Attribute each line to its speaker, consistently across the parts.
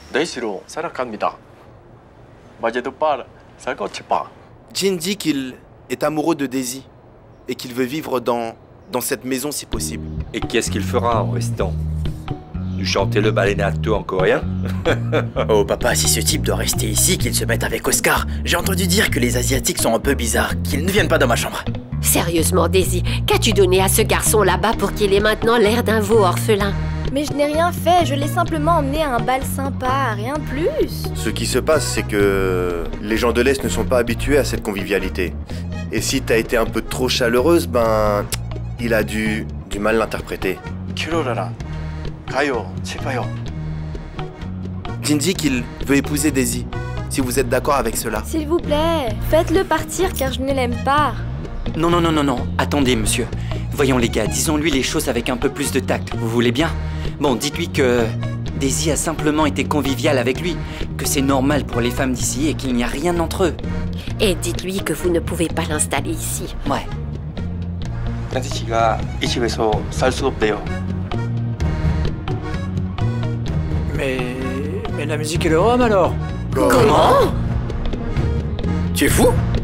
Speaker 1: Daishi로 살아갑니다. Majedo par Sagochipa.
Speaker 2: Jin dit qu'il est amoureux de Daisy et qu'il veut vivre dans cette maison si possible.
Speaker 3: Et qu'est-ce qu'il fera en restant? Nous chanter le balenato en coréen?
Speaker 4: Oh papa, si ce type doit rester ici, qu'il se mette avec Oscar. J'ai entendu dire que les Asiatiques sont un peu bizarres, qu'ils ne viennent pas dans ma chambre.
Speaker 5: Sérieusement, Daisy, qu'as-tu donné à ce garçon là-bas pour qu'il ait maintenant l'air d'un veau orphelin?
Speaker 6: Mais je n'ai rien fait, je l'ai simplement emmené à un bal sympa, rien de plus.
Speaker 2: Ce qui se passe, c'est que les gens de l'Est ne sont pas habitués à cette convivialité. Et si t'as été un peu trop chaleureuse, ben... il a du mal l'interpréter.
Speaker 1: Kirorara, Kayo, Chipayo.
Speaker 2: Jin dit qu'il veut épouser Daisy, si vous êtes d'accord avec cela.
Speaker 6: S'il vous plaît, faites-le partir car je ne l'aime pas.
Speaker 7: Non, non, non, non, non. Attendez, monsieur. Voyons les gars, disons-lui les choses avec un peu plus de tact. Vous voulez bien? Bon, dites-lui que Daisy a simplement été conviviale avec lui, que c'est normal pour les femmes d'ici et qu'il n'y a rien entre eux.
Speaker 5: Et dites-lui que vous ne pouvez pas l'installer ici.
Speaker 7: Ouais.
Speaker 1: Daishi가 이 집에서 살 수 없대요.
Speaker 8: Mais la musique et le rhum alors?
Speaker 4: Comment? Tu es fou?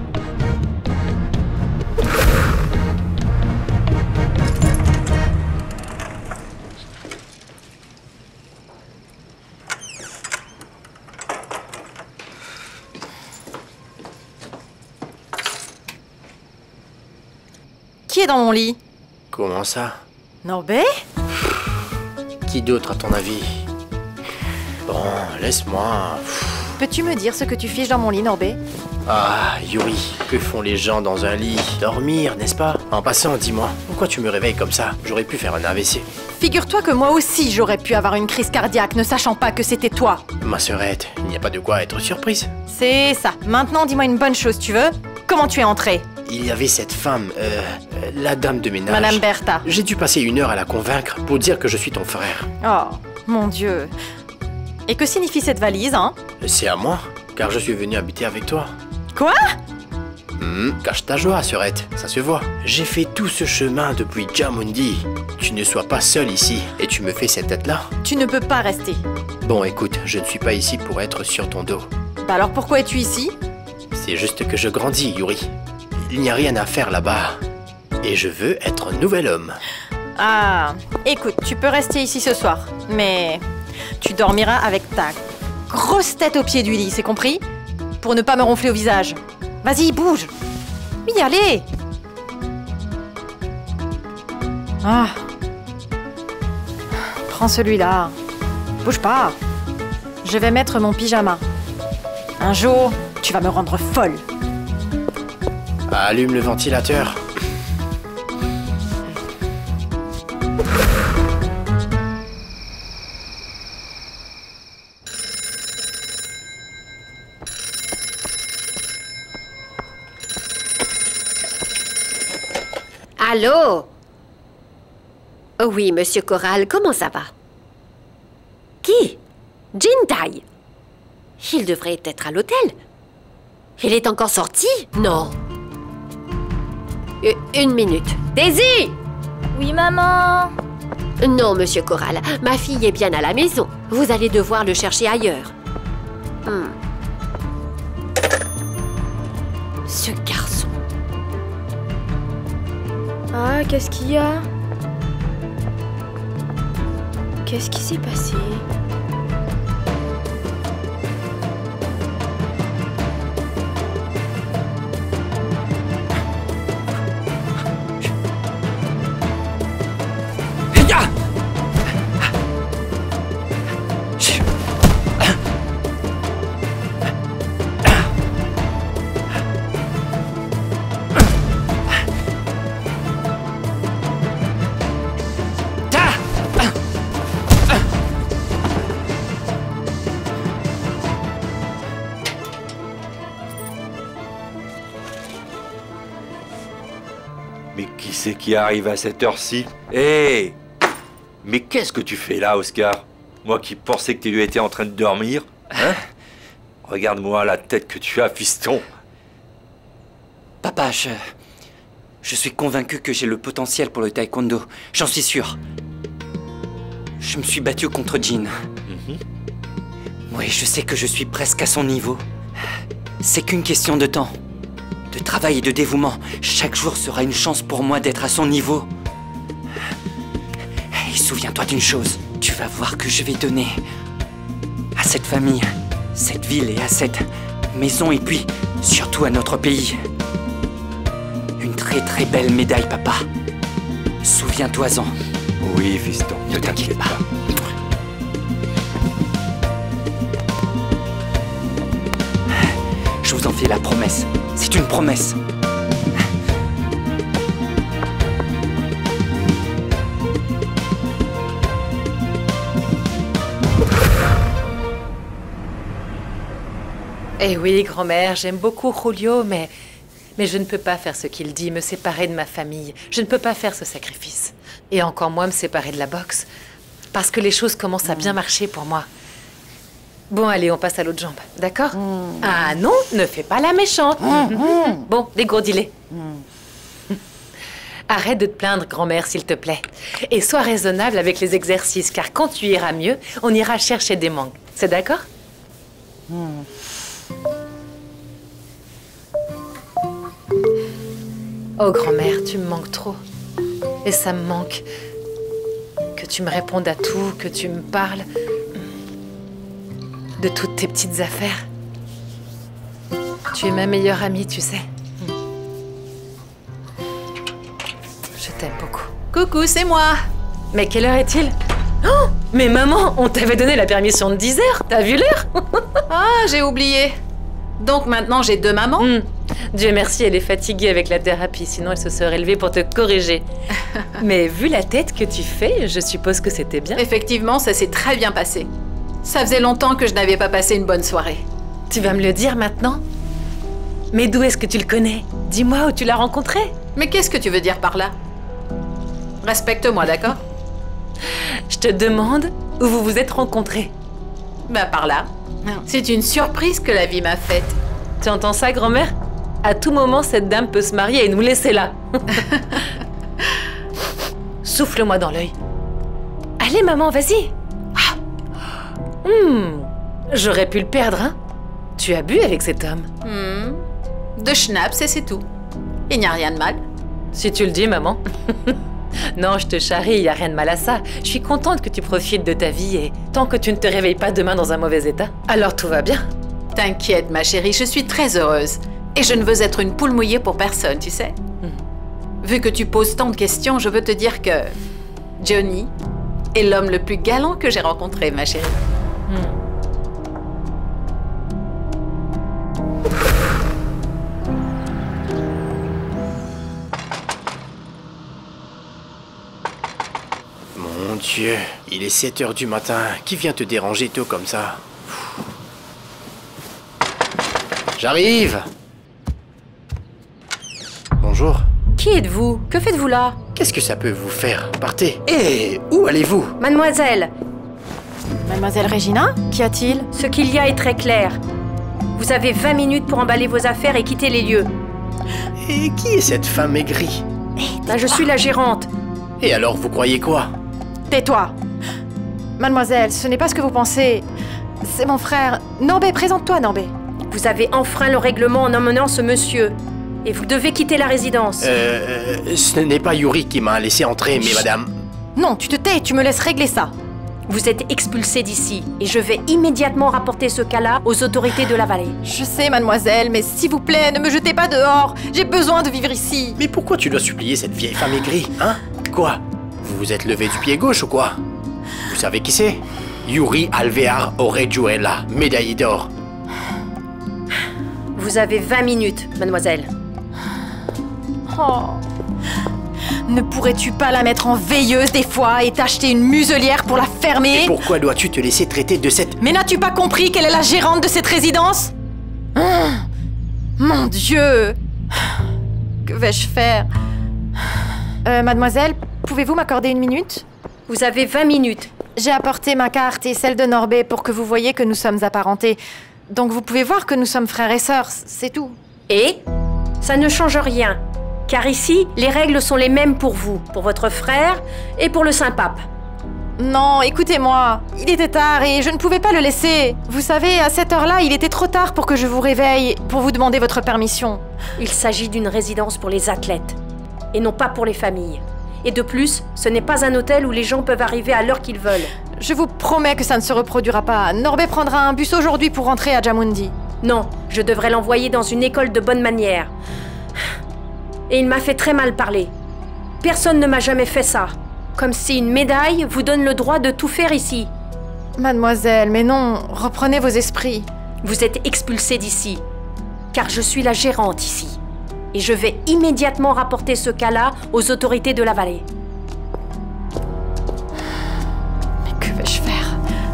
Speaker 9: Qui est dans mon lit?
Speaker 4: Comment ça?
Speaker 9: Norbé?
Speaker 4: Qui d'autre à ton avis? Bon, laisse-moi.
Speaker 9: Peux-tu me dire ce que tu fiches dans mon lit, Norbé?
Speaker 4: Ah, Yuri, que font les gens dans un lit? Dormir, n'est-ce pas? En passant, dis-moi, pourquoi tu me réveilles comme ça? J'aurais pu faire un AVC.
Speaker 9: Figure-toi que moi aussi j'aurais pu avoir une crise cardiaque ne sachant pas que c'était toi.
Speaker 4: Ma sœurette, il n'y a pas de quoi être surprise.
Speaker 9: C'est ça. Maintenant, dis-moi une bonne chose, tu veux? Comment tu es entrée?
Speaker 4: Il y avait cette femme, la dame de ménage.
Speaker 9: Madame Bertha.
Speaker 4: J'ai dû passer 1 heure à la convaincre pour dire que je suis ton frère.
Speaker 9: Oh, mon Dieu. Et que signifie cette valise, hein?
Speaker 4: C'est à moi, car je suis venu habiter avec toi.
Speaker 9: Quoi?
Speaker 4: Cache ta joie, sœurette, ça se voit. J'ai fait tout ce chemin depuis Djammundi. Tu ne sois pas seule ici, et tu me fais cette tête-là.
Speaker 9: Tu ne peux pas rester.
Speaker 4: Bon, écoute, je ne suis pas ici pour être sur ton dos.
Speaker 9: Bah alors pourquoi es-tu ici?
Speaker 4: C'est juste que je grandis, Yuri. Il n'y a rien à faire là-bas. Et je veux être un nouvel homme.
Speaker 9: Ah, écoute, tu peux rester ici ce soir, mais tu dormiras avec ta grosse tête au pied du lit, c'est compris? Pour ne pas me ronfler au visage. Vas-y, bouge. Oui, allez. Ah. Prends celui-là. Bouge pas. Je vais mettre mon pyjama. Un jour, tu vas me rendre folle.
Speaker 4: Allume le ventilateur.
Speaker 5: Allô? Oh oui, monsieur Corral, comment ça va? Qui? Jintai? Il devrait être à l'hôtel. Il est encore sorti? Non. Une minute. Daisy!
Speaker 6: Oui, maman?
Speaker 5: Non, monsieur Corral, ma fille est bien à la maison. Vous allez devoir le chercher ailleurs. Ce garçon.
Speaker 6: Ah, qu'est-ce qu'il y a? Qu'est-ce qui s'est passé?
Speaker 3: Mais qui c'est qui arrive à cette heure-ci? Hé! Mais qu'est-ce que tu fais là, Oscar? Moi qui pensais que tu étais en train de dormir, hein? Regarde-moi la tête que tu as, fiston.
Speaker 7: Papa, je suis convaincu que j'ai le potentiel pour le taekwondo. J'en suis sûr. Je me suis battu contre Jin. Oui, je sais que je suis presque à son niveau. C'est qu'une question de temps. De travail et de dévouement. Chaque jour sera une chance pour moi d'être à son niveau. Et souviens-toi d'une chose. Tu vas voir que je vais donner à cette famille, cette ville et à cette maison et puis surtout à notre pays. Une très très belle médaille, papa. Souviens-toi-en.
Speaker 3: Oui, fiston,
Speaker 7: Ne t'inquiète pas. Je vous en fais la promesse. C'est une promesse.
Speaker 9: Eh oui, grand-mère, j'aime beaucoup Julio, mais je ne peux pas faire ce qu'il dit, me séparer de ma famille. Je ne peux pas faire ce sacrifice. Et encore moins me séparer de la boxe. Parce que les choses commencent à bien marcher pour moi. Bon, allez, on passe à l'autre jambe, d'accord? Ah non, ne fais pas la méchante. Bon, dégourdis-les. Arrête de te plaindre, grand-mère, s'il te plaît. Et sois raisonnable avec les exercices, car quand tu iras mieux, on ira chercher des mangues. C'est d'accord? Oh, grand-mère, tu me manques trop. Et ça me manque. Que tu me répondes à tout, que tu me parles de toutes tes petites affaires. Tu es ma meilleure amie, tu sais. Je t'aime beaucoup.
Speaker 10: Coucou, c'est moi.
Speaker 9: Mais quelle heure est-il? Oh, mais maman, on t'avait donné la permission de 10 heures. T'as vu l'heure?
Speaker 10: Ah, j'ai oublié. Donc maintenant, j'ai 2 mamans.
Speaker 9: Dieu merci, elle est fatiguée avec la thérapie, sinon elle se serait levée pour te corriger. Mais vu la tête que tu fais, je suppose que c'était bien.
Speaker 10: Effectivement, ça s'est très bien passé. Ça faisait longtemps que je n'avais pas passé une bonne soirée.
Speaker 9: Tu vas me le dire maintenant? Mais d'où est-ce que tu le connais? Dis-moi où tu l'as rencontré.
Speaker 10: Mais qu'est-ce que tu veux dire par là? Respecte-moi, d'accord?
Speaker 9: Je te demande où vous vous êtes rencontrés.
Speaker 10: Bah par là. C'est une surprise que la vie m'a faite.
Speaker 9: Tu entends ça, grand-mère? À tout moment, cette dame peut se marier et nous laisser là. Souffle-moi dans l'œil. Allez, maman, vas-y. J'aurais pu le perdre, hein? Tu as bu avec cet homme.
Speaker 10: De schnapps et c'est tout. Il n'y a rien de mal.
Speaker 9: Si tu le dis, maman. Non, je te charrie, il n'y a rien de mal à ça. Je suis contente que tu profites de ta vie et tant que tu ne te réveilles pas demain dans un mauvais état, alors tout va bien.
Speaker 10: T'inquiète, ma chérie, je suis très heureuse. Et je ne veux être une poule mouillée pour personne, tu sais. Vu que tu poses tant de questions, je veux te dire que Johnny est l'homme le plus galant que j'ai rencontré, ma chérie.
Speaker 4: Mon Dieu, il est 7 heures du matin. Qui vient te déranger tôt comme ça? J'arrive. Bonjour.
Speaker 5: Qui êtes-vous? Que faites-vous là?
Speaker 4: Qu'est-ce que ça peut vous faire? Partez. Hé, où allez-vous?
Speaker 5: Mademoiselle,
Speaker 9: Mademoiselle Regina, qu'y a-t-il?
Speaker 5: ce qu'il y a est très clair. Vous avez 20 minutes pour emballer vos affaires et quitter les lieux.
Speaker 4: Et qui est cette femme aigrie?
Speaker 5: Je suis la gérante.
Speaker 4: Et alors, vous croyez quoi?
Speaker 9: Tais-toi. Mademoiselle, ce n'est pas ce que vous pensez. C'est mon frère. Norbé, présente-toi, Norbé.
Speaker 5: Vous avez enfreint le règlement en emmenant ce monsieur. Et vous devez quitter la résidence.
Speaker 4: Ce n'est pas Yuri qui m'a laissé entrer, mais madame...
Speaker 9: Non, tu te tais, tu me laisses régler ça.
Speaker 5: Vous êtes expulsé d'ici. Et je vais immédiatement rapporter ce cas-là aux autorités de la vallée.
Speaker 9: Je sais, mademoiselle, mais s'il vous plaît, ne me jetez pas dehors. J'ai besoin de vivre ici.
Speaker 4: Mais pourquoi tu dois supplier cette vieille femme aigrie, hein? Quoi? Vous vous êtes levé du pied gauche ou quoi? Vous savez qui c'est? Yuri Alvear Orejuela, médaillé d'or.
Speaker 5: Vous avez 20 minutes, mademoiselle.
Speaker 9: Oh. Ne pourrais-tu pas la mettre en veilleuse des fois et t'acheter une muselière pour la fermer?
Speaker 4: Et pourquoi dois-tu te laisser traiter de cette...
Speaker 9: Mais n'as-tu pas compris qu'elle est la gérante de cette résidence? Mon Dieu! Que vais-je faire? Mademoiselle, pouvez-vous m'accorder une minute?
Speaker 5: Vous avez 20 minutes.
Speaker 9: J'ai apporté ma carte et celle de Norbé pour que vous voyiez que nous sommes apparentés. Donc vous pouvez voir que nous sommes frères et sœurs, c'est tout.
Speaker 5: Et ça ne change rien. Car ici, les règles sont les mêmes pour vous, pour votre frère et pour le Saint-Pape.
Speaker 9: Non, écoutez-moi. Il était tard et je ne pouvais pas le laisser. Vous savez, à cette heure-là, il était trop tard pour que je vous réveille, pour vous demander votre permission.
Speaker 11: Il s'agit d'une résidence pour les athlètes, et non pas pour les familles. Et de plus, ce n'est pas un hôtel où les gens peuvent arriver à l'heure qu'ils veulent.
Speaker 9: Je vous promets que ça ne se reproduira pas. Norbert prendra un bus aujourd'hui pour rentrer à Djamoundi.
Speaker 11: Non, je devrais l'envoyer dans une école de bonne manière. Et il m'a fait très mal parler. Personne ne m'a jamais fait ça. Comme si une médaille vous donne le droit de tout faire ici.
Speaker 9: Mademoiselle, mais non, reprenez vos esprits.
Speaker 11: Vous êtes expulsée d'ici, car je suis la gérante ici. Et je vais immédiatement rapporter ce cas-là aux autorités de la vallée.
Speaker 9: Mais que vais-je faire?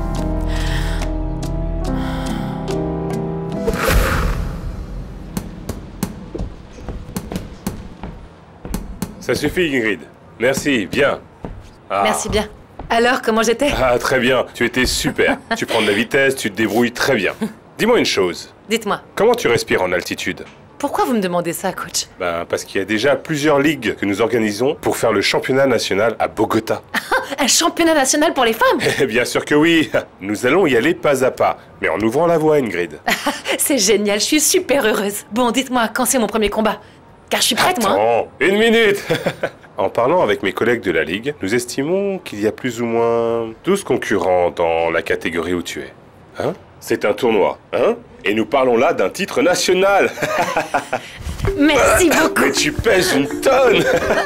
Speaker 12: Ça suffit, Ingrid. Merci, bien. Ah.
Speaker 9: Merci bien. Alors, comment j'étais?
Speaker 12: Ah, très bien. Tu étais super. Tu prends de la vitesse, tu te débrouilles très bien. Dis-moi une chose.
Speaker 9: Dites-moi.
Speaker 12: Comment tu respires en altitude?
Speaker 9: Pourquoi vous me demandez ça, coach?
Speaker 12: Ben, parce qu'il y a déjà plusieurs ligues que nous organisons pour faire le championnat national à Bogota.
Speaker 9: Un championnat national pour les femmes?
Speaker 12: Bien sûr que oui. Nous allons y aller pas à pas, mais en ouvrant la voie, Ingrid.
Speaker 9: C'est génial, je suis super heureuse. Bon, dites-moi, quand c'est mon premier combat? Car je suis prête, moi.
Speaker 12: Attends, une minute. En parlant avec mes collègues de la Ligue, nous estimons qu'il y a plus ou moins 12 concurrents dans la catégorie où tu es. Hein? C'est un tournoi, hein? Et nous parlons là d'un titre national.
Speaker 9: Merci beaucoup.
Speaker 12: Mais tu pèses une tonne.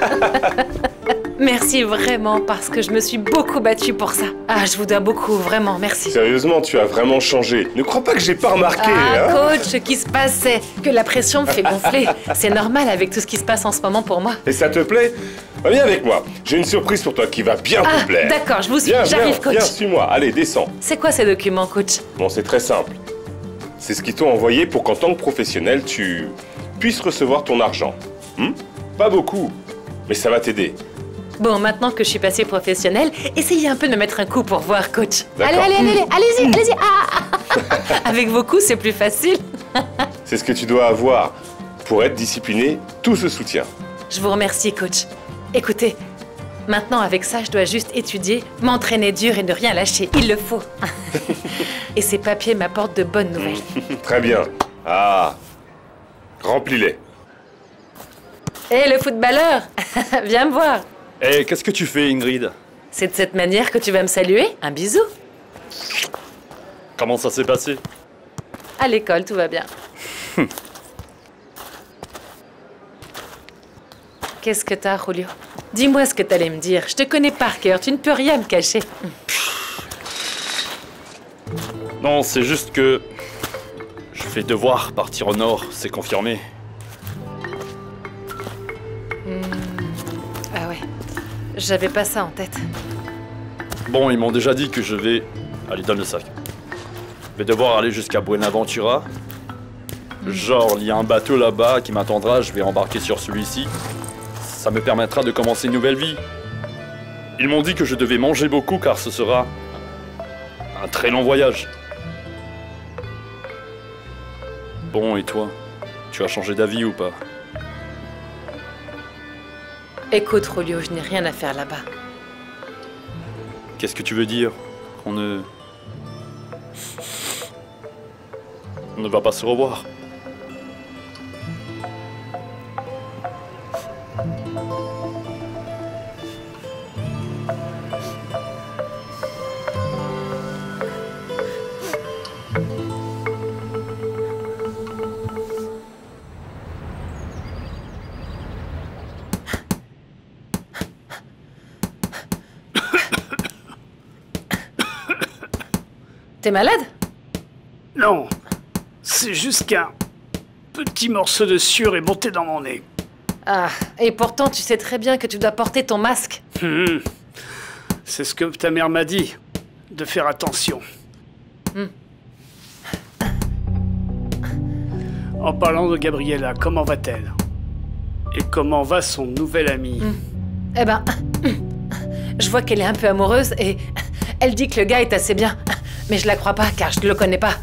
Speaker 9: Merci vraiment, parce que je me suis beaucoup battue pour ça. Ah, je vous dois beaucoup, vraiment, merci.
Speaker 12: Sérieusement, tu as vraiment changé. Ne crois pas que j'ai pas remarqué, hein?
Speaker 9: Coach, ce qui se passe, c'est que la pression me fait gonfler. C'est normal avec tout ce qui se passe en ce moment pour moi.
Speaker 12: Et ça te plaît? Viens avec moi. J'ai une surprise pour toi qui va bien te plaire.
Speaker 9: D'accord, je vous suis.
Speaker 12: Viens,
Speaker 9: J'arrive, coach.
Speaker 12: Viens, suis-moi. Allez, descends.
Speaker 9: C'est quoi ces documents, coach?
Speaker 12: Bon, c'est très simple. C'est ce qu'ils t'ont envoyé pour qu'en tant que professionnel, tu puisses recevoir ton argent. Pas beaucoup, mais ça va t'aider.
Speaker 9: Bon, maintenant que je suis passée professionnelle, essayez un peu de me mettre un coup pour voir, coach.
Speaker 12: D'accord.
Speaker 9: Allez-y. Avec vos coups, c'est plus facile.
Speaker 12: C'est ce que tu dois avoir. Pour être discipliné, tout ce soutien.
Speaker 9: Je vous remercie, coach. Écoutez, maintenant avec ça, je dois juste étudier, m'entraîner dur et ne rien lâcher. Il le faut. Et ces papiers m'apportent de bonnes nouvelles.
Speaker 12: Très bien. Ah, remplis-les.
Speaker 9: Hé, le footballeur, viens me voir.
Speaker 13: Eh, qu'est-ce que tu fais, Ingrid?
Speaker 9: C'est de cette manière que tu vas me saluer? Un bisou.
Speaker 13: Comment ça s'est passé?
Speaker 9: À l'école, tout va bien. Qu'est-ce que t'as, Julio? Dis-moi ce que t'allais me dire. Je te connais par cœur, tu ne peux rien me cacher.
Speaker 13: Non, c'est juste que... je vais devoir partir au nord, c'est confirmé.
Speaker 9: Ah ouais, j'avais pas ça en tête.
Speaker 13: Bon, ils m'ont déjà dit que je vais... Allez, donne le sac. Je vais devoir aller jusqu'à Buenaventura. Genre, il y a un bateau là-bas qui m'attendra, je vais embarquer sur celui-ci. Ça me permettra de commencer une nouvelle vie. Ils m'ont dit que je devais manger beaucoup car ce sera un très long voyage. Bon, et toi? Tu as changé d'avis ou pas?
Speaker 9: Écoute, Julio, je n'ai rien à faire là-bas.
Speaker 13: Qu'est-ce que tu veux dire? On ne va pas se revoir.
Speaker 9: T'es malade?
Speaker 14: Non, c'est juste qu'un petit morceau de sueur est monté dans mon nez.
Speaker 9: Ah, et pourtant tu sais très bien que tu dois porter ton masque.
Speaker 14: C'est ce que ta mère m'a dit, de faire attention. En parlant de Gabriella, comment va-t-elle? Et comment va son nouvel ami?
Speaker 9: Eh ben, je vois qu'elle est un peu amoureuse et elle dit que le gars est assez bien. Mais je la crois pas, car je ne le connais pas.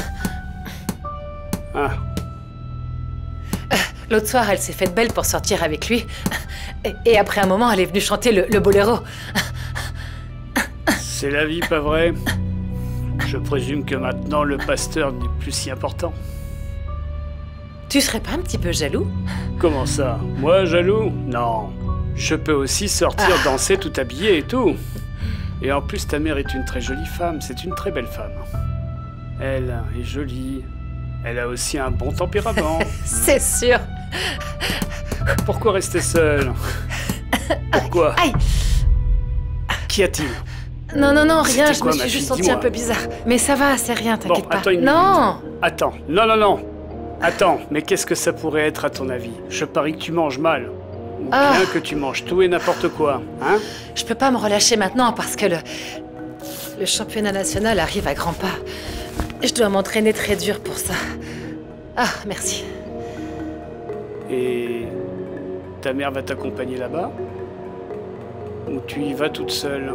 Speaker 14: Ah.
Speaker 9: L'autre soir, elle s'est faite belle pour sortir avec lui. Et après un moment, elle est venue chanter le boléro.
Speaker 14: C'est la vie, pas vrai? Je présume que maintenant le pasteur n'est plus si important.
Speaker 10: Tu serais pas un petit peu jaloux?
Speaker 14: Comment ça? Moi, jaloux? Non. Je peux aussi sortir, danser tout habillé et tout. Et en plus, ta mère est une très jolie femme. C'est une très belle femme. Elle est jolie. Elle a aussi un bon tempérament.
Speaker 10: C'est sûr.
Speaker 14: Pourquoi rester seule? Pourquoi?
Speaker 10: Aïe.
Speaker 14: Qu'y a-t-il?
Speaker 10: Non, non, non, rien,
Speaker 14: C'était
Speaker 10: je
Speaker 14: quoi,
Speaker 10: me
Speaker 14: ma
Speaker 10: suis
Speaker 14: fille?
Speaker 10: juste sentie
Speaker 14: Dis-moi.
Speaker 10: un peu bizarre. Mais ça va, c'est rien, t'inquiète pas.
Speaker 14: Attends une
Speaker 10: Non.
Speaker 14: minute. Attends, non. Attends, mais qu'est-ce que ça pourrait être à ton avis? Je parie que tu manges mal. Ou bien que tu manges tout et n'importe quoi, hein?
Speaker 10: Je peux pas me relâcher maintenant parce que le championnat national arrive à grands pas. Je dois m'entraîner très dur pour ça. Ah, merci.
Speaker 14: Et ta mère va t'accompagner là-bas? Ou tu y vas toute seule?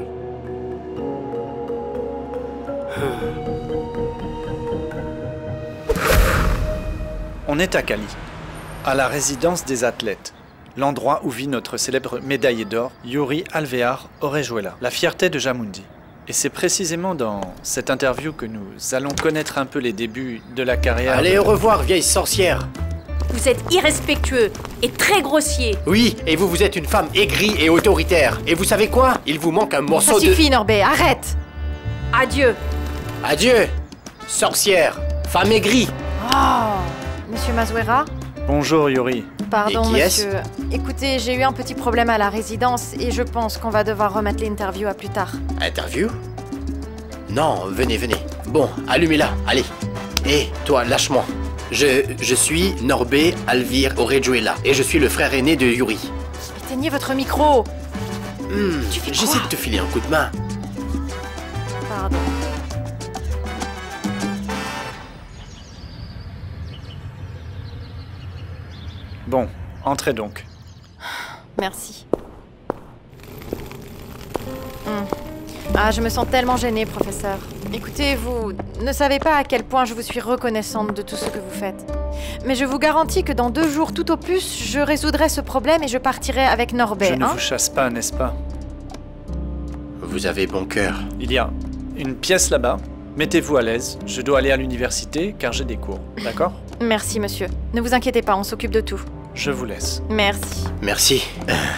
Speaker 8: On est à Cali, à la résidence des athlètes, l'endroit où vit notre célèbre médaillé d'or, Yuri Alvear Orejuela, la fierté de Jamundi. Et c'est précisément dans cette interview que nous allons connaître un peu les débuts de la carrière.
Speaker 4: Allez, au revoir, vieille sorcière.
Speaker 11: Vous êtes irrespectueux et très grossier.
Speaker 4: Oui, et vous êtes une femme aigrie et autoritaire. Et vous savez quoi? Il vous manque un morceau
Speaker 9: Ça
Speaker 4: de...
Speaker 9: suffit, Norbé, arrête.
Speaker 11: Adieu.
Speaker 4: Adieu, sorcière, femme aigrie.
Speaker 9: Oh, Monsieur Mazuera?
Speaker 8: Bonjour Yuri.
Speaker 9: Pardon,
Speaker 4: Et qui est-ce?
Speaker 9: monsieur. Écoutez, j'ai eu un petit problème à la résidence et je pense qu'on va devoir remettre l'interview à plus tard.
Speaker 4: Interview? Non, venez. Bon, allumez-la, allez. Hé, toi, lâche-moi. Je suis Norbé Alvear Orejuela et je suis le frère aîné de Yuri.
Speaker 9: Éteignez votre micro.
Speaker 4: Tu fais J'essaie de te filer un coup de main.
Speaker 9: Pardon.
Speaker 8: Bon, entrez donc.
Speaker 9: Merci. Ah, je me sens tellement gênée, professeur. Écoutez, vous ne savez pas à quel point je vous suis reconnaissante de tout ce que vous faites. Mais je vous garantis que dans 2 jours, tout au plus, je résoudrai ce problème et je partirai avec Norbert.
Speaker 8: Je ne vous chasse pas, n'est-ce pas?
Speaker 4: Vous avez bon cœur.
Speaker 8: Il y a une pièce là-bas. Mettez-vous à l'aise. Je dois aller à l'université car j'ai des cours. D'accord?
Speaker 9: Merci, monsieur. Ne vous inquiétez pas, on s'occupe de tout.
Speaker 8: Je vous laisse.
Speaker 9: Merci.
Speaker 4: Merci.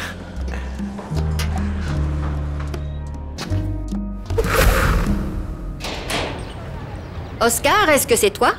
Speaker 5: Oscar, est-ce que c'est toi?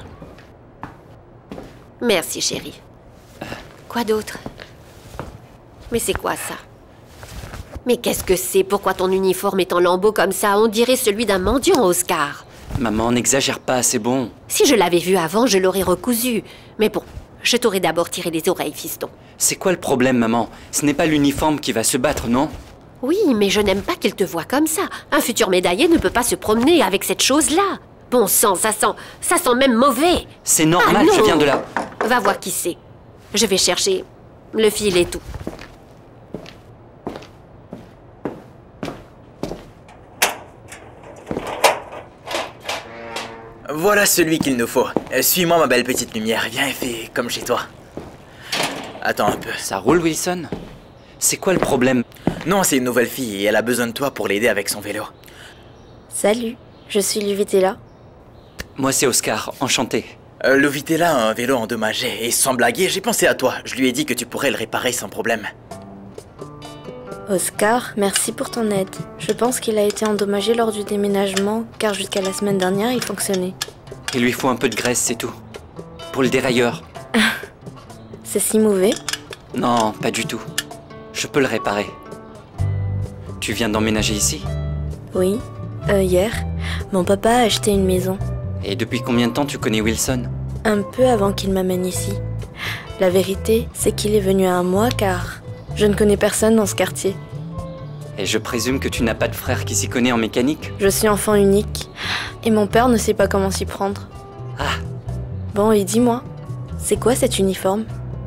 Speaker 5: Merci, chérie. Quoi d'autre? Mais c'est quoi ça? Mais qu'est-ce que c'est? Pourquoi ton uniforme est en lambeaux comme ça? On dirait celui d'un mendiant, Oscar.
Speaker 7: Maman, n'exagère pas, c'est bon.
Speaker 5: Si je l'avais vu avant, je l'aurais recousu. Mais bon, je t'aurais d'abord tiré les oreilles, fiston.
Speaker 7: C'est quoi le problème, maman? Ce n'est pas l'uniforme qui va se battre, non?
Speaker 5: Oui, mais je n'aime pas qu'il te voie comme ça. Un futur médaillé ne peut pas se promener avec cette chose-là. Bon sang, ça sent même mauvais.
Speaker 7: C'est normal,
Speaker 5: Ah non.
Speaker 7: je viens de là.
Speaker 5: Va voir qui c'est. Je vais chercher le fil et tout.
Speaker 15: Voilà celui qu'il nous faut. Suis-moi, ma belle petite lumière. Viens et fais comme chez toi. Attends un peu.
Speaker 7: Ça roule, Wilson? C'est quoi le problème?
Speaker 15: Non, c'est une nouvelle fille et elle a besoin de toi pour l'aider avec son vélo.
Speaker 6: Salut, je suis Luvitella.
Speaker 7: Moi, c'est Oscar, enchanté.
Speaker 15: Luvitella a un vélo endommagé et sans blaguer, j'ai pensé à toi. Je lui ai dit que tu pourrais le réparer sans problème.
Speaker 6: Oscar, merci pour ton aide. Je pense qu'il a été endommagé lors du déménagement, car jusqu'à la semaine dernière, il fonctionnait.
Speaker 7: Il lui faut un peu de graisse, c'est tout. Pour le dérailleur.
Speaker 6: C'est si mauvais?
Speaker 7: Non, pas du tout. Je peux le réparer. Tu viens d'emménager ici?
Speaker 6: Oui, hier. Mon papa a acheté une maison.
Speaker 7: Et depuis combien de temps tu connais Wilson?
Speaker 6: Un peu avant qu'il m'amène ici. La vérité, c'est qu'il est venu à un mois, car je ne connais personne dans ce quartier.
Speaker 7: Et je présume que tu n'as pas de frère qui s'y connaît en mécanique?
Speaker 6: Je suis enfant unique, et mon père ne sait pas comment s'y prendre.
Speaker 7: Ah.
Speaker 6: Bon, et dis-moi, c'est quoi cet uniforme?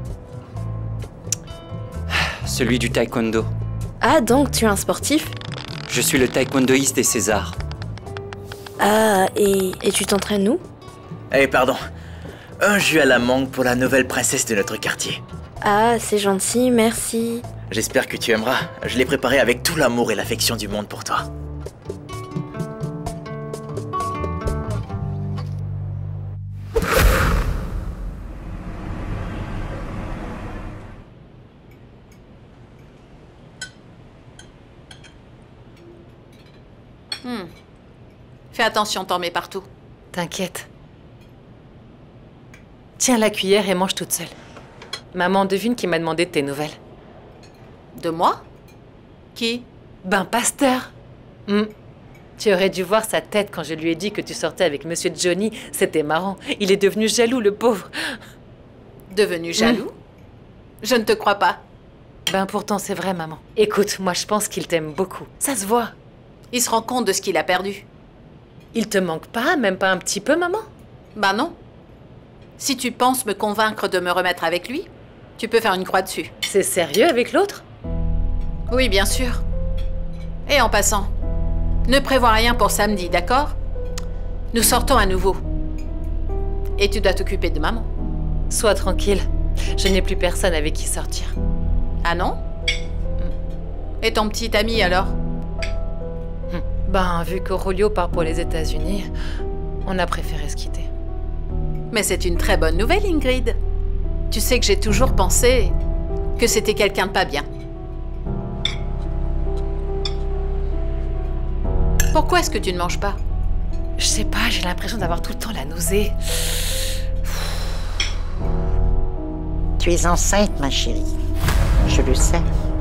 Speaker 7: Celui du taekwondo.
Speaker 6: Ah, donc tu es un sportif?
Speaker 7: Je suis le taekwondoïste des Césars.
Speaker 6: Ah, et tu t'entraînes où?
Speaker 15: Eh, pardon. Un jus à la mangue pour la nouvelle princesse de notre quartier.
Speaker 6: Ah, c'est gentil, merci.
Speaker 15: J'espère que tu aimeras. Je l'ai préparé avec tout l'amour et l'affection du monde pour toi.
Speaker 10: Fais attention, t'en mets partout.
Speaker 9: T'inquiète. Tiens la cuillère et mange toute seule. Maman, devine qui m'a demandé de tes nouvelles.
Speaker 10: De moi? Qui?
Speaker 9: Ben, Pasteur. Tu aurais dû voir sa tête quand je lui ai dit que tu sortais avec Monsieur Johnny. C'était marrant. Il est devenu jaloux, le pauvre.
Speaker 10: Devenu jaloux? Je ne te crois pas.
Speaker 9: Ben, pourtant, c'est vrai, maman. Écoute, moi, je pense qu'il t'aime beaucoup. Ça se voit.
Speaker 10: Il se rend compte de ce qu'il a perdu.
Speaker 9: Il te manque pas, même pas un petit peu, maman?
Speaker 10: Ben non. Si tu penses me convaincre de me remettre avec lui, tu peux faire une croix dessus.
Speaker 9: C'est sérieux avec l'autre?
Speaker 10: Oui, bien sûr. Et en passant, ne prévois rien pour samedi, d'accord? Nous sortons à nouveau. Et tu dois t'occuper de maman.
Speaker 9: Sois tranquille. Je n'ai plus personne avec qui sortir.
Speaker 10: Ah non? Et ton petit ami alors?
Speaker 9: Ben, vu qu'Aurelio part pour les États-Unis, on a préféré se quitter.
Speaker 10: Mais c'est une très bonne nouvelle, Ingrid. Tu sais que j'ai toujours pensé que c'était quelqu'un de pas bien. Pourquoi est-ce que tu ne manges pas?
Speaker 9: Je sais pas, j'ai l'impression d'avoir tout le temps la nausée.
Speaker 16: Tu es enceinte, ma chérie. Je le sais.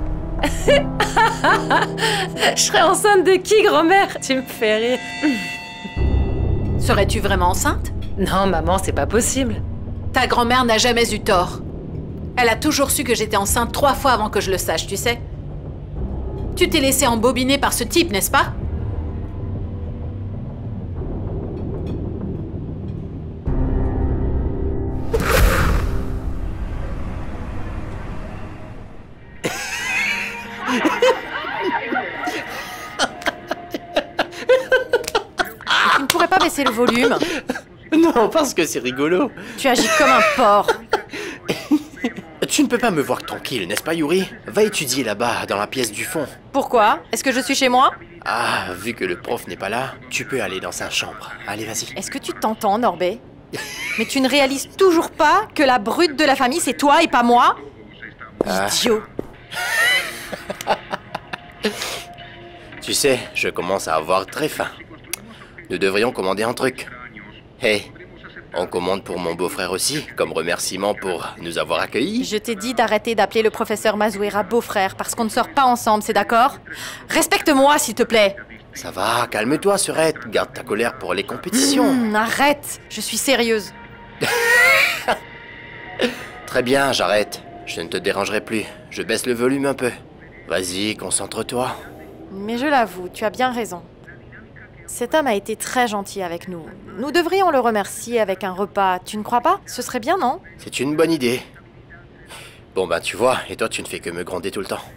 Speaker 9: Je serais enceinte de qui, grand-mère? Tu me fais rire.
Speaker 10: Serais-tu vraiment enceinte?
Speaker 9: Non, maman, c'est pas possible.
Speaker 10: Ta grand-mère n'a jamais eu tort. Elle a toujours su que j'étais enceinte 3 fois avant que je le sache, tu sais. Tu t'es laissé embobiner par ce type, n'est-ce pas?
Speaker 9: Tu ne pourrais pas baisser le volume?
Speaker 4: Non, parce que c'est rigolo.
Speaker 9: Tu agis comme un porc.
Speaker 4: Tu ne peux pas me voir tranquille, n'est-ce pas, Yuri? Va étudier là-bas, dans la pièce du fond.
Speaker 9: Pourquoi? Est-ce que je suis chez moi?
Speaker 4: Ah, vu que le prof n'est pas là, tu peux aller dans sa chambre. Allez, vas-y.
Speaker 9: Est-ce que tu t'entends, Norbé? Mais tu ne réalises toujours pas que la brute de la famille, c'est toi et pas moi? Idiot.
Speaker 4: Tu sais, je commence à avoir très faim. Nous devrions commander un truc. Hey, on commande pour mon beau-frère aussi, comme remerciement pour nous avoir accueillis.
Speaker 9: Je t'ai dit d'arrêter d'appeler le professeur Mazouera beau-frère parce qu'on ne sort pas ensemble, c'est d'accord? Respecte-moi, s'il te plaît.
Speaker 4: Ça va, calme-toi, Surette. Garde ta colère pour les compétitions.
Speaker 9: Arrête, je suis sérieuse.
Speaker 4: Très bien, j'arrête. Je ne te dérangerai plus. Je baisse le volume un peu. Vas-y, concentre-toi.
Speaker 9: Mais je l'avoue, tu as bien raison. Cet homme a été très gentil avec nous. Nous devrions le remercier avec un repas, tu ne crois pas? Ce serait bien, non?
Speaker 4: C'est une bonne idée. Bon bah tu vois, et toi tu ne fais que me gronder tout le temps.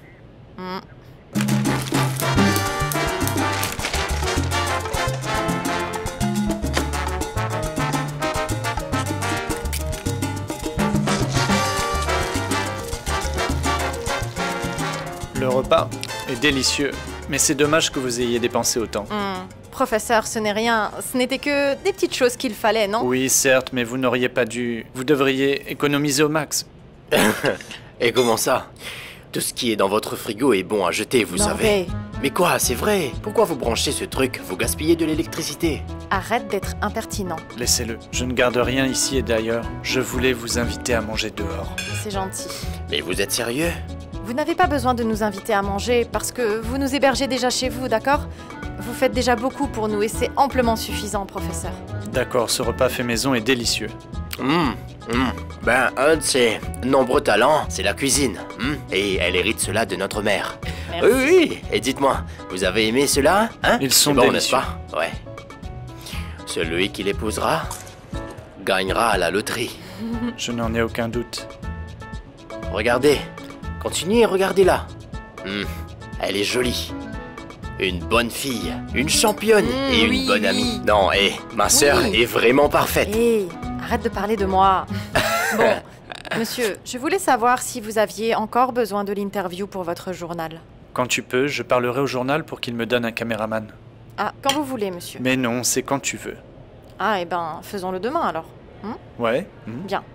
Speaker 8: Le repas est délicieux, mais c'est dommage que vous ayez dépensé autant.
Speaker 9: Professeur, ce n'est rien. Ce n'était que des petites choses qu'il fallait, non?
Speaker 8: Oui, certes, mais vous n'auriez pas dû... Vous devriez économiser au max.
Speaker 4: Et comment ça? Tout ce qui est dans votre frigo est bon à jeter, vous savez. Mais quoi, c'est vrai? Pourquoi vous branchez ce truc? Vous gaspillez de l'électricité.
Speaker 9: Arrête d'être impertinent.
Speaker 8: Laissez-le. Je ne garde rien ici et d'ailleurs. Je voulais vous inviter à manger dehors.
Speaker 9: C'est gentil.
Speaker 4: Mais vous êtes sérieux?
Speaker 9: Vous n'avez pas besoin de nous inviter à manger parce que vous nous hébergez déjà chez vous, d'accord? Vous faites déjà beaucoup pour nous et c'est amplement suffisant, professeur.
Speaker 8: D'accord, ce repas fait maison est délicieux.
Speaker 4: Ben, un de ses nombreux talents, c'est la cuisine. Et elle hérite cela de notre mère.
Speaker 9: Merci.
Speaker 4: Oui. Et dites-moi, vous avez aimé cela, hein?
Speaker 8: Ils sont
Speaker 4: bon,
Speaker 8: délicieux.
Speaker 4: n'est-ce pas? Ouais. Celui qui l'épousera gagnera à la loterie.
Speaker 8: Je n'en ai aucun doute.
Speaker 4: Regardez. Continuez, regardez-la. Elle est jolie. Une bonne fille, une championne et une bonne amie. Non, ma sœur est vraiment parfaite.
Speaker 9: Arrête de parler de moi. Bon, monsieur, je voulais savoir si vous aviez encore besoin de l'interview pour votre journal.
Speaker 8: Quand tu peux, je parlerai au journal pour qu'il me donne un caméraman.
Speaker 9: Ah, quand vous voulez, monsieur.
Speaker 8: Mais non, c'est quand tu veux.
Speaker 9: Ah, eh ben, faisons-le demain alors.
Speaker 8: Ouais.
Speaker 9: Bien.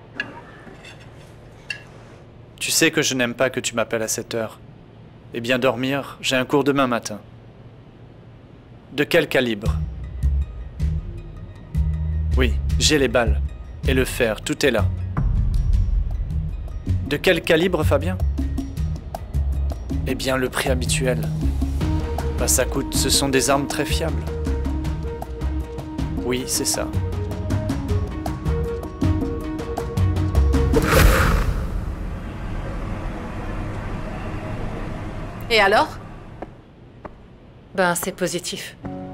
Speaker 8: Tu sais que je n'aime pas que tu m'appelles à cette heure. Eh bien, dormir, j'ai un cours demain matin. De quel calibre? Oui, j'ai les balles. Et le fer, tout est là. De quel calibre, Fabien? Eh bien, le prix habituel. Bah, ça coûte, ce sont des armes très fiables. Oui, c'est ça.
Speaker 10: Et alors?
Speaker 9: Ben, c'est positif.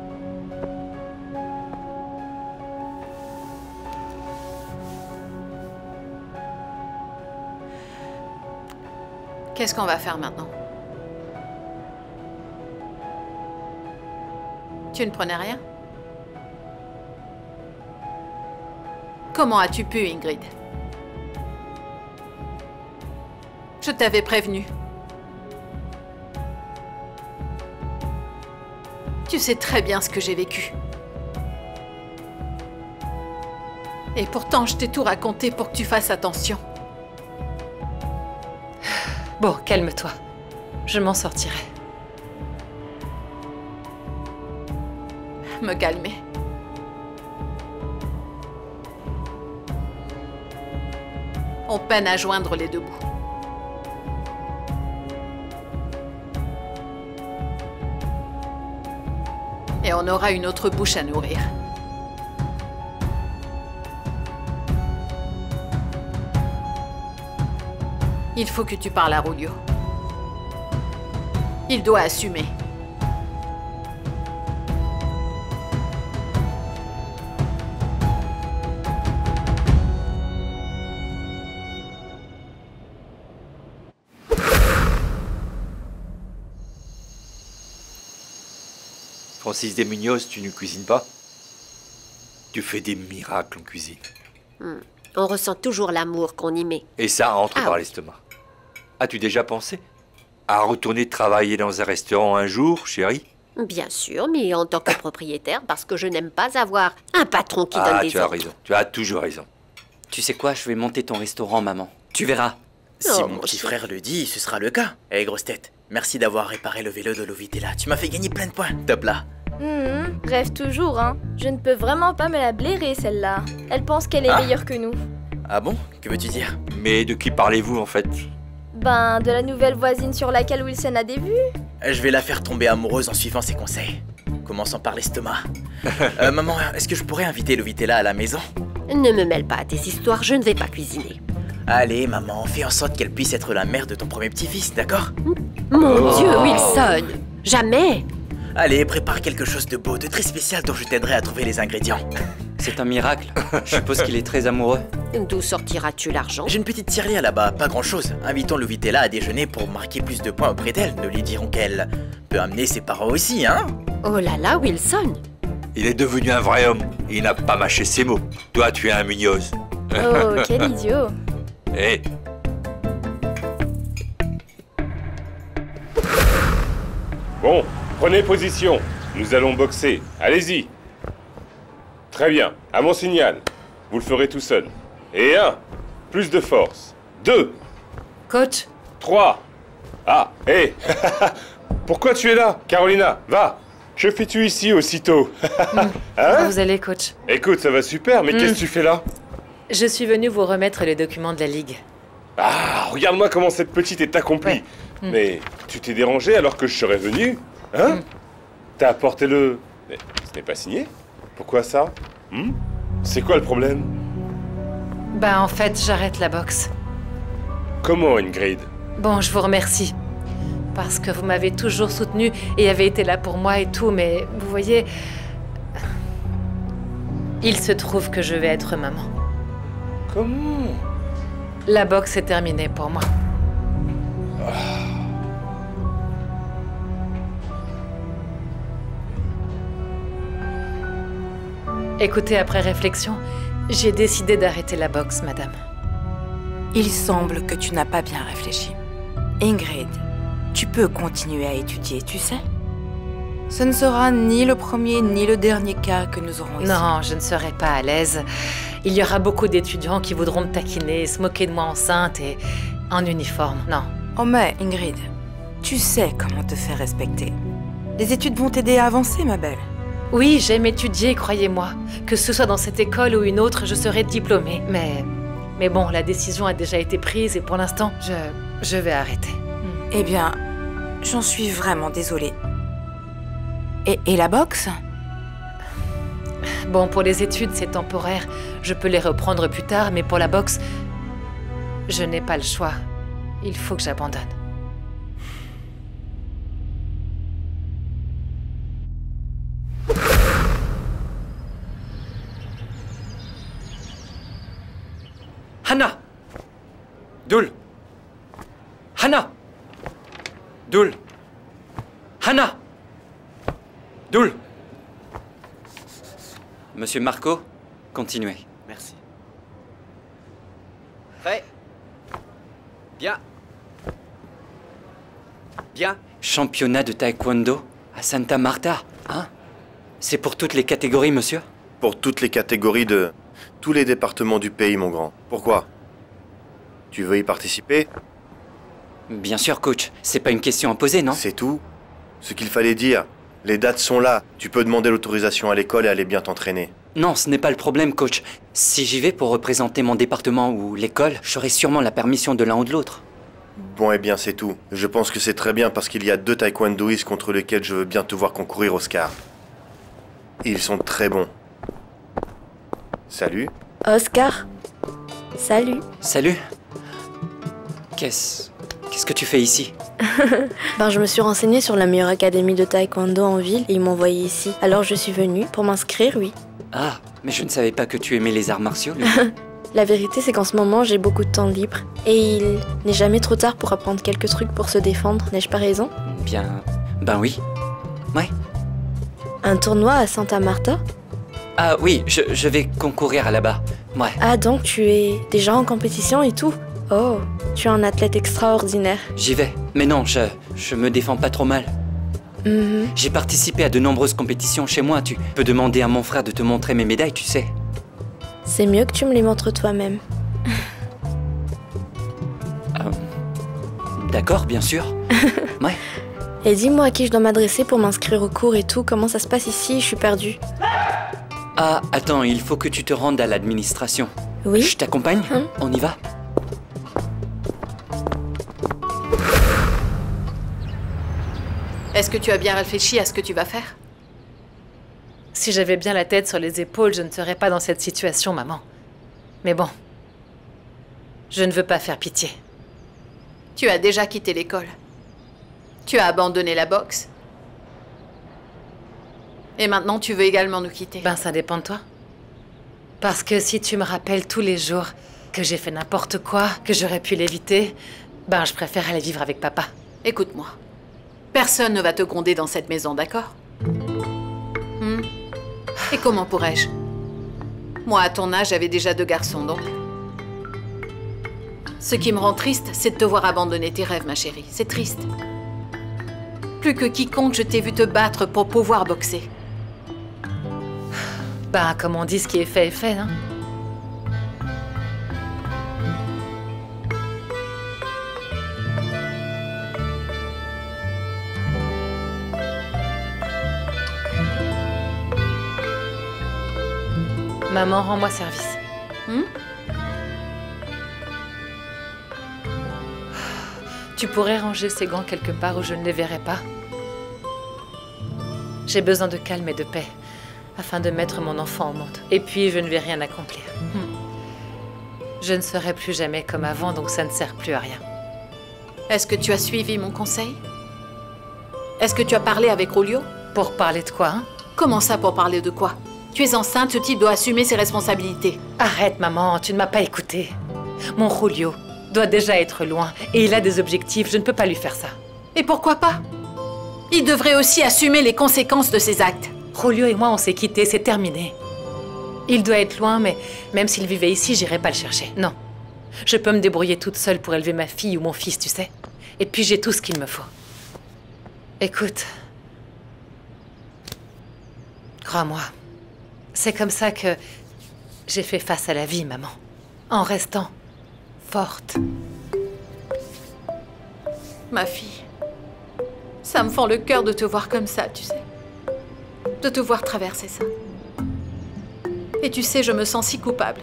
Speaker 10: Qu'est-ce qu'on va faire maintenant? Tu ne prenais rien? Comment as-tu pu, Ingrid? Je t'avais prévenu. Tu sais très bien ce que j'ai vécu. Et pourtant, je t'ai tout raconté pour que tu fasses attention.
Speaker 9: Bon, calme-toi. Je m'en sortirai.
Speaker 10: Me calmer. On peine à joindre les deux bouts. Et on aura une autre bouche à nourrir. Il faut que tu parles à Rulio. Il doit assumer.
Speaker 3: Francis de Muñoz, tu ne cuisines pas? Tu fais des miracles en cuisine.
Speaker 5: On ressent toujours l'amour qu'on y met.
Speaker 3: Et ça entre par
Speaker 5: oui.
Speaker 3: l'estomac. As-tu déjà pensé à retourner travailler dans un restaurant un jour, chérie?
Speaker 5: Bien sûr, mais en tant que propriétaire, parce que je n'aime pas avoir un patron qui donne des
Speaker 3: tu as
Speaker 5: ordres.
Speaker 3: raison. Tu as toujours raison.
Speaker 7: Tu sais quoi, je vais monter ton restaurant, maman. Tu verras.
Speaker 15: Si mon petit frère le dit, ce sera le cas. Eh, grosse tête, merci d'avoir réparé le vélo de Lovitella. Tu m'as fait gagner plein de points. Top là.
Speaker 6: Rêve toujours, hein. Je ne peux vraiment pas me la blairer, celle-là. Elle pense qu'elle est meilleure que nous.
Speaker 15: Ah bon? Que veux-tu dire?
Speaker 3: Mais de qui parlez-vous, en fait?
Speaker 6: Ben, de la nouvelle voisine sur laquelle Wilson a des vues.
Speaker 15: Je vais la faire tomber amoureuse en suivant ses conseils. Commençons par l'estomac. Maman, est-ce que je pourrais inviter Lovitella à la maison?
Speaker 5: Ne me mêle pas à tes histoires, je ne vais pas cuisiner.
Speaker 15: Allez, maman, fais en sorte qu'elle puisse être la mère de ton premier petit-fils, d'accord?
Speaker 5: Mon Dieu, Wilson! Jamais!
Speaker 15: Allez, prépare quelque chose de beau, de très spécial dont je t'aiderai à trouver les ingrédients.
Speaker 7: C'est un miracle. Je suppose qu'il est très amoureux.
Speaker 5: D'où sortiras-tu l'argent?
Speaker 15: J'ai une petite tirelire là-bas, pas grand-chose. Invitons Lovitella à déjeuner pour marquer plus de points auprès d'elle. Nous lui dirons qu'elle peut amener ses parents aussi, hein?
Speaker 5: Oh là là, Wilson!
Speaker 3: Il est devenu un vrai homme. Il n'a pas mâché ses mots. Toi, tu es un Muñoz.
Speaker 6: Oh, quel idiot!
Speaker 3: Hé!
Speaker 12: Bon, prenez position. Nous allons boxer. Allez-y. Très bien. À mon signal. Vous le ferez tout seul. Et 1. Plus de force. 2.
Speaker 9: Coach?
Speaker 12: 3. Ah, hé. Pourquoi tu es là, Carolina? Va. Que fais-tu ici aussitôt? Hein?
Speaker 9: Vous allez, coach.
Speaker 12: Écoute, ça va super, mais qu'est-ce que tu fais là?
Speaker 9: Je suis venue vous remettre les documents de la Ligue.
Speaker 12: Ah, regarde-moi comment cette petite est accomplie. Mais tu t'es dérangé alors que je serais venu? Hein? T'as apporté le... Mais ce n'est pas signé? Pourquoi ça? C'est quoi le problème?
Speaker 9: Bah en fait, j'arrête la boxe.
Speaker 12: Comment, Ingrid?
Speaker 9: Bon, je vous remercie. Parce que vous m'avez toujours soutenue et avez été là pour moi et tout, mais vous voyez... Il se trouve que je vais être maman.
Speaker 12: Comment?
Speaker 9: La boxe est terminée pour moi. Écoutez, après réflexion, j'ai décidé d'arrêter la boxe, madame.
Speaker 17: Il semble que tu n'as pas bien réfléchi. Ingrid, tu peux continuer à étudier, tu sais? Ce ne sera ni le premier ni le dernier cas que nous aurons ici.
Speaker 9: Non, je ne serai pas à l'aise. Il y aura beaucoup d'étudiants qui voudront me taquiner, se moquer de moi enceinte et en uniforme. Non.
Speaker 17: Oh mais, Ingrid, tu sais comment te faire respecter. Les études vont t'aider à avancer, ma belle.
Speaker 18: Oui, j'aime étudier, croyez-moi. Que ce soit dans cette école ou une autre, je serai diplômée. Mais bon, la décision a déjà été prise et pour l'instant, je vais arrêter.
Speaker 17: Eh bien, j'en suis vraiment désolée. Et la boxe?
Speaker 18: Bon, pour les études, c'est temporaire. Je peux les reprendre plus tard, mais pour la boxe, je n'ai pas le choix. Il faut que j'abandonne.
Speaker 7: Hana! Doul! Hana! Doul! Hana! Doul! Monsieur Marco, continuez.
Speaker 4: Merci. Prêt? Bien. Bien.
Speaker 7: Championnat de taekwondo à Santa Marta, hein? C'est pour toutes les catégories, monsieur?
Speaker 2: Pour toutes les catégories de tous les départements du pays, mon grand. Pourquoi? Tu veux y participer?
Speaker 7: Bien sûr, coach. C'est pas une question à poser, non?
Speaker 2: C'est tout. Ce qu'il fallait dire. Les dates sont là. Tu peux demander l'autorisation à l'école et aller bien t'entraîner.
Speaker 7: Non, ce n'est pas le problème, coach. Si j'y vais pour représenter mon département ou l'école, j'aurai sûrement la permission de l'un ou de l'autre.
Speaker 2: Bon, eh bien, c'est tout. Je pense que c'est très bien parce qu'il y a 2 taekwondoïstes contre lesquels je veux bien te voir concourir, Oscar. Ils sont très bons. Salut.
Speaker 6: Oscar. Salut.
Speaker 7: Salut. Qu'est-ce que tu fais ici?
Speaker 6: Ben, je me suis renseignée sur la meilleure académie de taekwondo en ville et ils m'ont envoyé ici. Alors je suis venue pour m'inscrire, oui.
Speaker 7: Ah, mais je ne savais pas que tu aimais les arts martiaux, lui.
Speaker 6: La vérité, c'est qu'en ce moment, j'ai beaucoup de temps libre. Et il n'est jamais trop tard pour apprendre quelques trucs pour se défendre, n'ai-je pas raison?
Speaker 7: Bien... Ben oui. Ouais.
Speaker 6: Un tournoi à Santa Marta?
Speaker 7: Ah oui, je vais concourir là-bas. Ouais.
Speaker 6: Ah, donc tu es déjà en compétition et tout? Oh, tu es un athlète extraordinaire.
Speaker 7: J'y vais. Mais non, je me défends pas trop mal. J'ai participé à de nombreuses compétitions chez moi. Tu peux demander à mon frère de te montrer mes médailles, tu sais.
Speaker 6: C'est mieux que tu me les montres toi-même.
Speaker 7: D'accord, bien sûr. Ouais.
Speaker 6: Et dis-moi à qui je dois m'adresser pour m'inscrire au cours et tout. Comment ça se passe ici? Je suis perdue.
Speaker 7: Ah, attends, il faut que tu te rendes à l'administration.
Speaker 6: Oui.
Speaker 7: Je t'accompagne? On y va?
Speaker 10: Est-ce que tu as bien réfléchi à ce que tu vas faire?
Speaker 18: Si j'avais bien la tête sur les épaules, je ne serais pas dans cette situation, maman. Mais bon, je ne veux pas faire pitié.
Speaker 10: Tu as déjà quitté l'école. Tu as abandonné la boxe. Et maintenant, tu veux également nous quitter.
Speaker 18: Ben, ça dépend de toi. Parce que si tu me rappelles tous les jours que j'ai fait n'importe quoi, que j'aurais pu l'éviter, ben, je préfère aller vivre avec papa.
Speaker 10: Écoute-moi. Personne ne va te gronder dans cette maison, d'accord? Et comment pourrais-je? Moi, à ton âge, j'avais déjà 2 garçons, donc... Ce qui me rend triste, c'est de te voir abandonner tes rêves, ma chérie. C'est triste. Plus que quiconque, je t'ai vu te battre pour pouvoir boxer.
Speaker 18: Ben, comme on dit, ce qui est fait, hein? Maman, rends-moi service. Tu pourrais ranger ces gants quelque part où je ne les verrai pas? J'ai besoin de calme et de paix, afin de mettre mon enfant au monde. Et puis, je ne vais rien accomplir. Je ne serai plus jamais comme avant, donc ça ne sert plus à rien.
Speaker 10: Est-ce que tu as suivi mon conseil? Est-ce que tu as parlé avec Julio?
Speaker 18: Pour parler de quoi, hein?
Speaker 10: Comment ça, pour parler de quoi? Tu es enceinte, ce type doit assumer ses responsabilités.
Speaker 18: Arrête, maman, tu ne m'as pas écoutée. Mon Julio doit déjà être loin et il a des objectifs, je ne peux pas lui faire ça.
Speaker 10: Et pourquoi pas? Il devrait aussi assumer les conséquences de ses actes.
Speaker 18: Julio et moi, on s'est quittés, c'est terminé. Il doit être loin, mais même s'il vivait ici, j'irais pas le chercher. Non. Je peux me débrouiller toute seule pour élever ma fille ou mon fils, tu sais. Et puis j'ai tout ce qu'il me faut. Écoute. Crois-moi. C'est comme ça que j'ai fait face à la vie, maman. En restant forte.
Speaker 10: Ma fille, ça me fend le cœur de te voir comme ça, tu sais. de te voir traverser ça. Et tu sais, je me sens si coupable.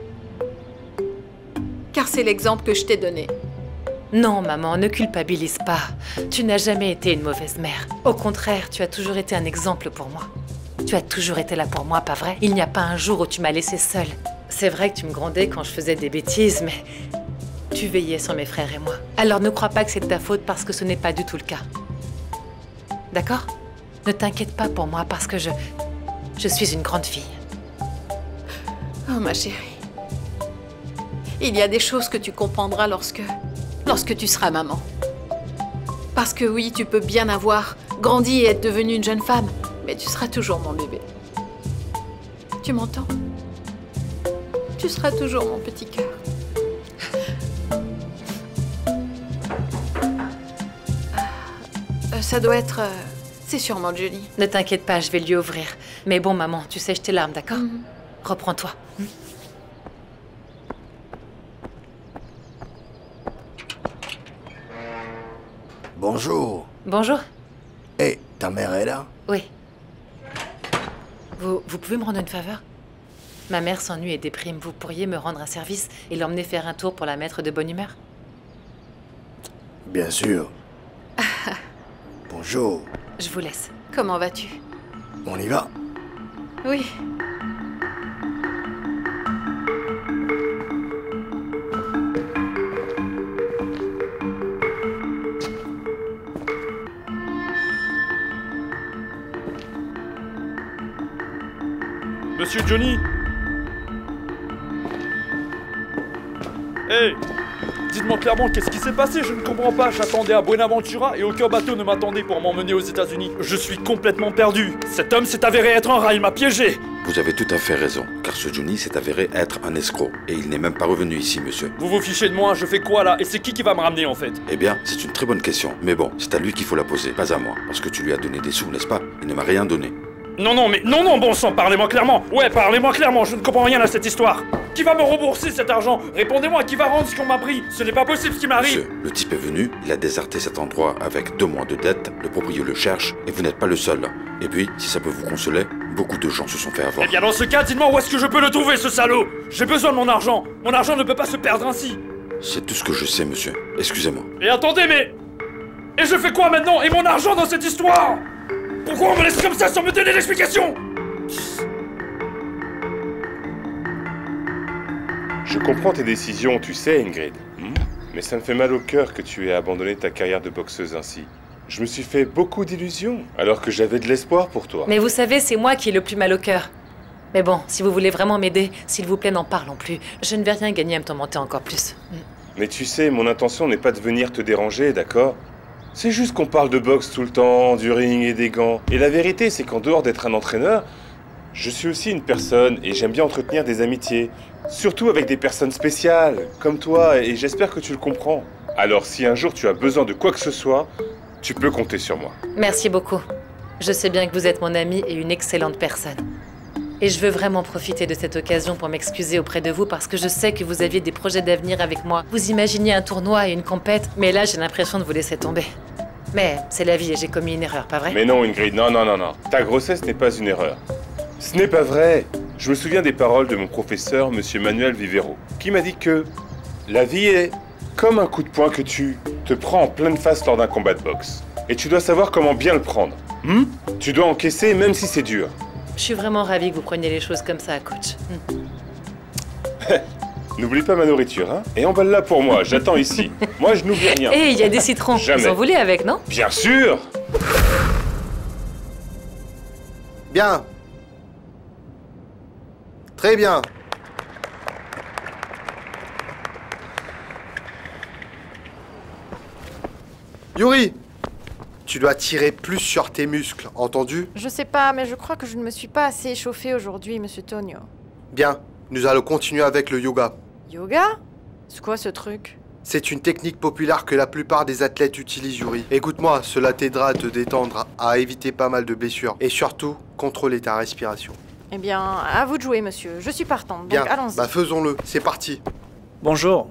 Speaker 10: Car c'est l'exemple que je t'ai donné.
Speaker 18: Non, maman, ne culpabilise pas. Tu n'as jamais été une mauvaise mère. Au contraire, tu as toujours été un exemple pour moi. Tu as toujours été là pour moi, pas vrai? Il n'y a pas un jour où tu m'as laissée seule. C'est vrai que tu me grondais quand je faisais des bêtises, mais tu veillais sur mes frères et moi. Alors ne crois pas que c'est de ta faute parce que ce n'est pas du tout le cas. D'accord? Ne t'inquiète pas pour moi parce que je suis une grande fille.
Speaker 10: Oh, ma chérie. Il y a des choses que tu comprendras lorsque tu seras maman. Parce que oui, tu peux bien avoir grandi et être devenue une jeune femme, mais tu seras toujours mon bébé. Tu m'entends? Tu seras toujours mon petit cœur. Ça doit être... c'est sûrement Johnny.
Speaker 18: Ne t'inquiète pas, je vais lui ouvrir. Mais bon, maman, tu sèches tes larmes, d'accord? Reprends-toi.
Speaker 19: Bonjour.
Speaker 18: Bonjour.
Speaker 19: Hé, ta mère est là?
Speaker 18: Oui. Vous pouvez me rendre une faveur? Ma mère s'ennuie et déprime. Vous pourriez me rendre un service et l'emmener faire un tour pour la mettre de bonne humeur?
Speaker 19: Bien sûr. Bonjour.
Speaker 18: Je vous laisse.
Speaker 10: Comment vas-tu?
Speaker 19: On y va?
Speaker 10: Oui.
Speaker 13: Monsieur Johnny! Hey! Dites-moi clairement qu'est-ce qui s'est passé, je ne comprends pas. J'attendais à Buenaventura et aucun bateau ne m'attendait pour m'emmener aux États-Unis. Je suis complètement perdu. Cet homme s'est avéré être un rat, il m'a piégé.
Speaker 20: Vous avez tout à fait raison, car ce Johnny s'est avéré être un escroc. Et il n'est même pas revenu ici, monsieur.
Speaker 13: Vous vous fichez de moi, je fais quoi là? Et c'est qui va me ramener en fait?
Speaker 20: Eh bien, c'est une très bonne question. Mais bon, c'est à lui qu'il faut la poser, pas à moi. Parce que tu lui as donné des sous, n'est-ce pas? Il ne m'a rien donné.
Speaker 13: Non, bon sang, parlez-moi clairement. Ouais, parlez-moi clairement, je ne comprends rien à cette histoire. Qui va me rembourser cet argent? Répondez-moi, qui va rendre ce qu'on m'a pris? Ce n'est pas possible ce qui m'arrive.
Speaker 20: Monsieur, le type est venu, il a déserté cet endroit avec 2 mois de dette, le proprio le cherche, et vous n'êtes pas le seul. Et puis, si ça peut vous consoler, beaucoup de gens se sont fait avoir.
Speaker 13: Eh bien dans ce cas, dites-moi où est-ce que je peux le trouver, ce salaud? J'ai besoin de mon argent. Mon argent ne peut pas se perdre ainsi.
Speaker 20: C'est tout ce que je sais, monsieur. Excusez-moi.
Speaker 13: Et attendez, mais... Et je fais quoi maintenant? Et mon argent dans cette histoire? Pourquoi on me laisse comme ça sans me donner d'explication?
Speaker 12: Je comprends tes décisions, tu sais, Ingrid. Mais ça me fait mal au cœur que tu aies abandonné ta carrière de boxeuse ainsi. Je me suis fait beaucoup d'illusions, alors que j'avais de l'espoir pour toi.
Speaker 18: Mais vous savez, c'est moi qui ai le plus mal au cœur. Mais bon, si vous voulez vraiment m'aider, s'il vous plaît, n'en parlons plus. Je ne vais rien gagner à me tourmenter encore plus.
Speaker 12: Mais tu sais, mon intention n'est pas de venir te déranger, d'accord? C'est juste qu'on parle de boxe tout le temps, du ring et des gants. Et la vérité, c'est qu'en dehors d'être un entraîneur, je suis aussi une personne et j'aime bien entretenir des amitiés. Surtout avec des personnes spéciales, comme toi, et j'espère que tu le comprends. Alors si un jour tu as besoin de quoi que ce soit, tu peux compter sur moi.
Speaker 18: Merci beaucoup. Je sais bien que vous êtes mon ami et une excellente personne. Et je veux vraiment profiter de cette occasion pour m'excuser auprès de vous parce que je sais que vous aviez des projets d'avenir avec moi. Vous imaginiez un tournoi et une compète, mais là j'ai l'impression de vous laisser tomber. Mais c'est la vie et j'ai commis une erreur, pas vrai?
Speaker 12: Mais non, Ingrid, non. Ta grossesse n'est pas une erreur. Ce n'est pas vrai. Je me souviens des paroles de mon professeur, Monsieur Manuel Vivero, qui m'a dit que la vie est comme un coup de poing que tu te prends en pleine face lors d'un combat de boxe. Et tu dois savoir comment bien le prendre. Tu dois encaisser même si c'est dur.
Speaker 18: Je suis vraiment ravie que vous preniez les choses comme ça, coach.
Speaker 12: N'oublie pas ma nourriture, hein? Et emballe-la pour moi, j'attends ici. Moi, je n'oublie rien.
Speaker 18: Et il y a des citrons.
Speaker 12: Jamais.
Speaker 18: Vous en voulez avec, non?
Speaker 12: Bien sûr!
Speaker 2: Bien. Très bien. Yuri, tu dois tirer plus sur tes muscles, entendu?
Speaker 9: Je sais pas, mais je crois que je ne me suis pas assez échauffée aujourd'hui, monsieur Tonio.
Speaker 2: Bien, nous allons continuer avec le yoga.
Speaker 9: Yoga? C'est quoi ce truc?
Speaker 2: C'est une technique populaire que la plupart des athlètes utilisent, Yuri. Écoute-moi, cela t'aidera à te détendre, à éviter pas mal de blessures. Et surtout, contrôler ta respiration.
Speaker 9: Eh bien, à vous de jouer, monsieur. Je suis partante, donc
Speaker 2: Bien,
Speaker 9: allons-y.
Speaker 2: bah faisons-le. C'est parti.
Speaker 8: Bonjour.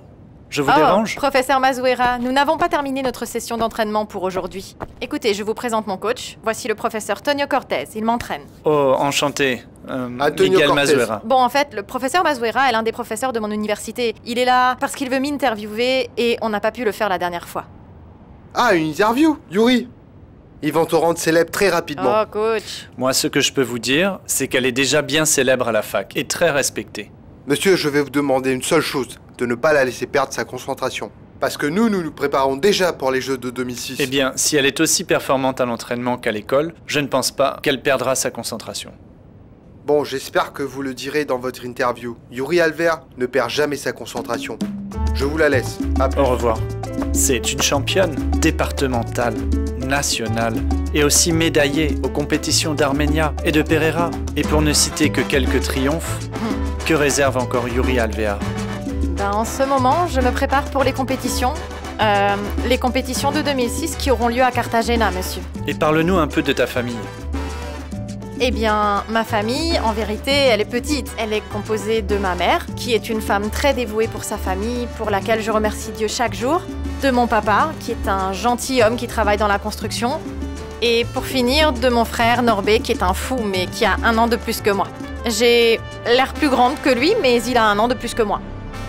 Speaker 8: Je vous dérange?
Speaker 9: Professeur Mazouera, nous n'avons pas terminé notre session d'entraînement pour aujourd'hui. Écoutez, je vous présente mon coach. Voici le professeur Tonio Cortez, il m'entraîne.
Speaker 8: Oh, enchanté. Miguel Mazouera.
Speaker 9: Bon, en fait, le professeur Mazouera est l'un des professeurs de mon université. Il est là parce qu'il veut m'interviewer et on n'a pas pu le faire la dernière fois.
Speaker 21: Ah, une interview, Yuri. Ils vont te rendre célèbre très rapidement.
Speaker 9: Oh, coach.
Speaker 8: Moi, ce que je peux vous dire, c'est qu'elle est déjà bien célèbre à la fac et très respectée.
Speaker 21: Monsieur, je vais vous demander une seule chose, de ne pas la laisser perdre sa concentration. Parce que nous nous préparons déjà pour les Jeux de 2006.
Speaker 8: Eh bien, si elle est aussi performante à l'entraînement qu'à l'école, je ne pense pas qu'elle perdra sa concentration.
Speaker 21: Bon, j'espère que vous le direz dans votre interview. Yuri Alvear ne perd jamais sa concentration. Je vous la laisse.
Speaker 8: Au revoir. C'est une championne départementale, nationale et aussi médaillée aux compétitions d'Armenia et de Pereira. Et pour ne citer que quelques triomphes, que réserve encore Yuri Alvear?
Speaker 9: En ce moment, je me prépare pour les compétitions. Les compétitions de 2006 qui auront lieu à Cartagena, monsieur.
Speaker 8: Et parle-nous un peu de ta famille.
Speaker 9: Eh bien, ma famille, en vérité, elle est petite. Elle est composée de ma mère, qui est une femme très dévouée pour sa famille, pour laquelle je remercie Dieu chaque jour. De mon papa, qui est un gentil homme qui travaille dans la construction. Et pour finir, de mon frère Norbé, qui est un fou, mais qui a 1 an de plus que moi. J'ai l'air plus grande que lui, mais il a 1 an de plus que moi.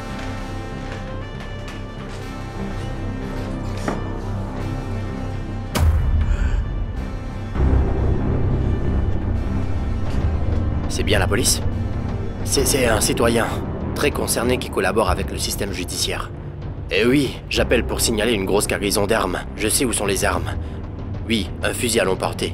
Speaker 4: C'est bien la police? C'est un citoyen, très concerné qui collabore avec le système judiciaire. Et oui, j'appelle pour signaler une grosse cargaison d'armes. Je sais où sont les armes. Oui, un fusil à longue portée.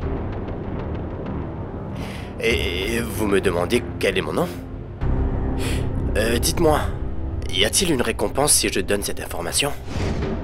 Speaker 4: Et vous me demandez quel est mon nom? Dites-moi, y a-t-il une récompense si je donne cette information?